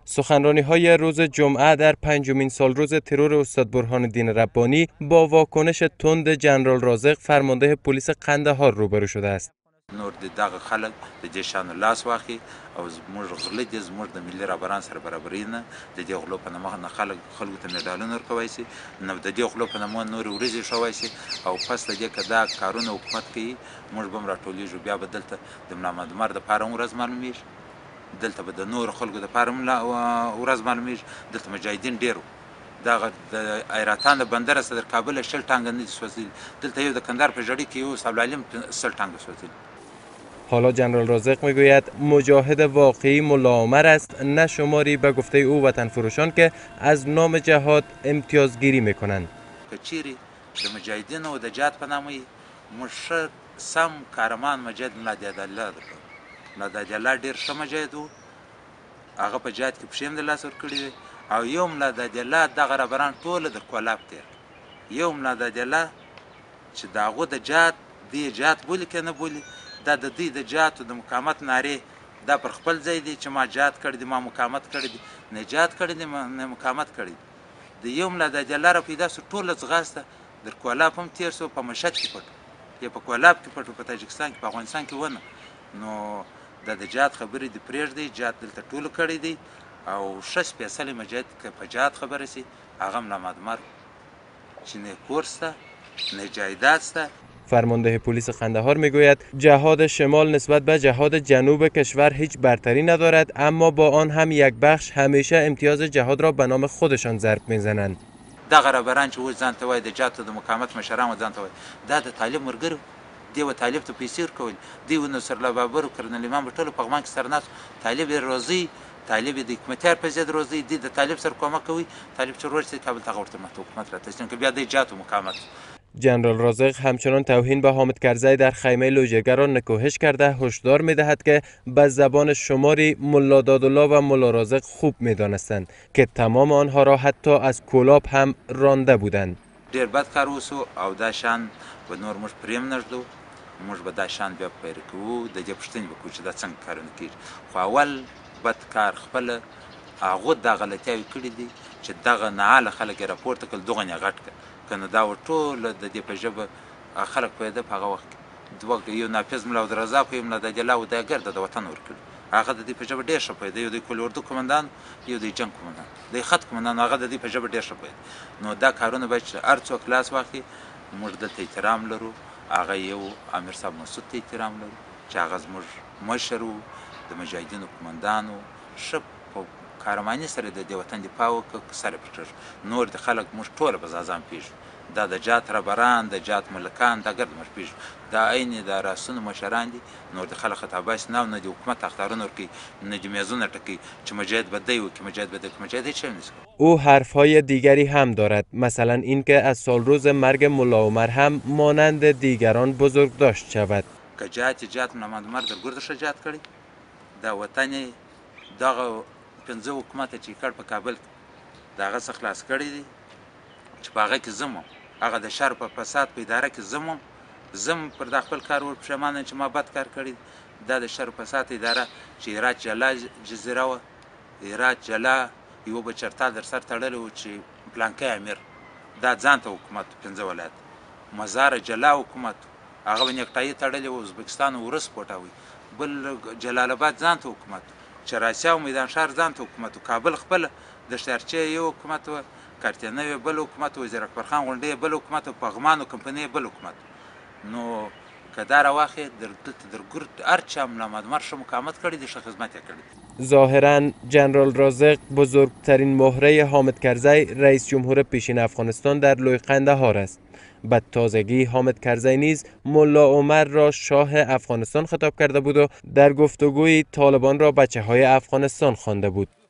سخنرانی‌های روز جمعه در پنجمین سالروز ترور استاد برهان الدین ربانی با واکنش تند جنرال رازق فرمانده پلیس قندهار روبرو شده است. نور دغه خلک د جشن لاس واخی او زموږ غلط زموږ د ملي رهبران سره برابرۍ نه د دې غلو په نامه نه خلکو ته مډالونه ورکوای شي نو د دې غلو په نامه نور ورځې شوای شي او پس د دې کدا کارونه حکومت کوي موږ به راټولیږو بیا به دلته د ملامتمر د پاره ورځ معلومیږي دلته به د نور خلکو د پاره ورځ معلومیږي دلته مجاهدین ډیرو دغه د ایراتان د بندر سره در کابل شل ټانګ نه سوځي دلته یو د کندهار په جړی کې یو سبلالیم سل ټانګ سوځي. حالا جنرال رازق میگوید مجاهد واقعی ملا عمر است، نه شماری به گفته او وطن فروشان که از نام جهاد امتیازگیری میکنند. کچیری د مجاهدین او د جهاد په نامه مشر سم کارمان مجاهد ملادیاد الله ملادیاد ډیر ښه مجاهد و هغه په جهاد کې پښیم د لاس ور کړی او یو ملادیاد الله دغه رهبران ټول در کولاب دي یو ملادیاد الله چې داغه د جهاد دی جهاد بولی کنه بولی دا د دې د جهاد د مقاومت ناره دا پر خپل ځای دی چې ما جهاد کړی دی ما مقاومت کړی دی نه جهاد کړی دی نه مقاومت کړی دی یو ملادیاد الله را پیدا سو ټول ځغاسته در کولاب هم تیر سو په مشهد کې پټ یا په کولاب کې پټ په تاجکستان کې په افغانستان کې ونه نو د جهاد خبرې دی پرېږدي جهاد دلته ټول کړی دی او شش پیسل مجاهد که په جهاد خبره سي هغه ملامتمر چې نه کورسته نه جایدادسته. فرمانده پلیس قندهار میگوید جهاد شمال نسبت به جهاد جنوب کشور هیچ برتری ندارد، اما با آن هم یک بخش همیشه امتیاز جهاد را به نام خودشان ضرب میزنند. دغه رهبران چې اوس ځان ته وایي د جهاد د مقاومت مشران ځان ته وایي دا د طالب مرګرو دی و طالب ته پیسې ورکول دی و نصر الله بابر او کرنل امام ټول په غمان کې سرناس طالب روزي طالب د حکومتیار په ضد روزي دی د طالب سره کومک کوي طالب چې ورته کابل ته ورته حکومت را تسلیم که بیا د جهاد و مقاومت. جنرال رازق همچنان توهین به حامد کرزی در خیمه لوجرگه را نکوهش کرده هشدار می‌دهد که به زبان شماری ملا دادالله و ملا رازق خوب می‌دانستند که تمام آنها را حتی از کولاب هم رانده بودند. ډیر بد کار وسو او دا شان به نور موږ پریم نشدو موږ به دا شان بیا پیل کوو د دې پښتنې به کوو چې دا څنګه کارونه کیږي خو اول بد کار خپل هغه د غلطیو کړی دي چې دغه نااله خلک راپورته کړ دغه نه غټ کنه دا ټول د دې په ژبه خلک پیدا په هغه وخت دوه یو نافذ ملا عبدالرزاق یو ملا د جلا و د ګرد د وطن ورکړ هغه د دې په ژبه ډیر ښه پیدا یو د کل اردو کمانډان یو د جنگ کمانډان د خط کمانډان هغه د دې په ژبه ډیر ښه پیدا نو دا کارونه به هر څوک لاس واخلي موږ د احترام لرو هغه یو امیر صاحب مسعود ته احترام لرو چې هغه زموږ مشر د مجاهدینو کمانډانو شپ کارمانی سره د وطن دفاع وکړ سره پټر نور د خلک موږ ټول به ځان پیژنو دا د جات رهبران د جات ملکان دا ګرد موږ پیژنو دا عین د راسونو مشران دي نور د خلک خطاباس نه د حکومت اختیارونه ورکي نه د میزونه ټکی چې مجاهد بدی و که مجاهد بدی که مجاهد چه نیست. او حرفهای دیگری هم دارد، مثلا اینکه از سالروز مرگ ملا عمر هم مانند دیگران بزرگ داشت شود. که جات ملامتمر در ګردش جات کړي دا وطن دغه پنځه حکومت چې کړ په کابل دغه څخه خلاص کړی دي چې په هغه کې زمو هغه د شر په فساد په اداره کې زم پر د خپل کار ور پښمانه چې ما بد کار کړی دا د شر فساد اداره چې هرات جلا جزیره و هرات جلا یو بچرتا در سر تړلو چې پلانکې امیر دا ځانته حکومت پنځه ولایت مزار جلا حکومت هغه ونیکټای تړلې و ازبکستان ورس پټاوي بل جلال آباد ځانته حکومت چراسیا او میدان شهر ځانته حکومت کابل خپل د شهرچې یو حکومت و کارتنوي بل حکومت وزیر اکبر خان غونډې بل حکومت پغمانو کمپنۍ بل حکومت نو کدار واخه در ګرد ارچم ملامتمر شو مقاومت کړی د خدمت کړی. ظاهرا جنرال رازق بزرگترین مهره حامد کرزی رئیس جمهور پیشین افغانستان در لوی قندهار است. به تازگی حامد کرزی نیز ملا عمر را شاه افغانستان خطاب کرده بود و در گفتگوی طالبان را بچه‌های افغانستان خوانده بود.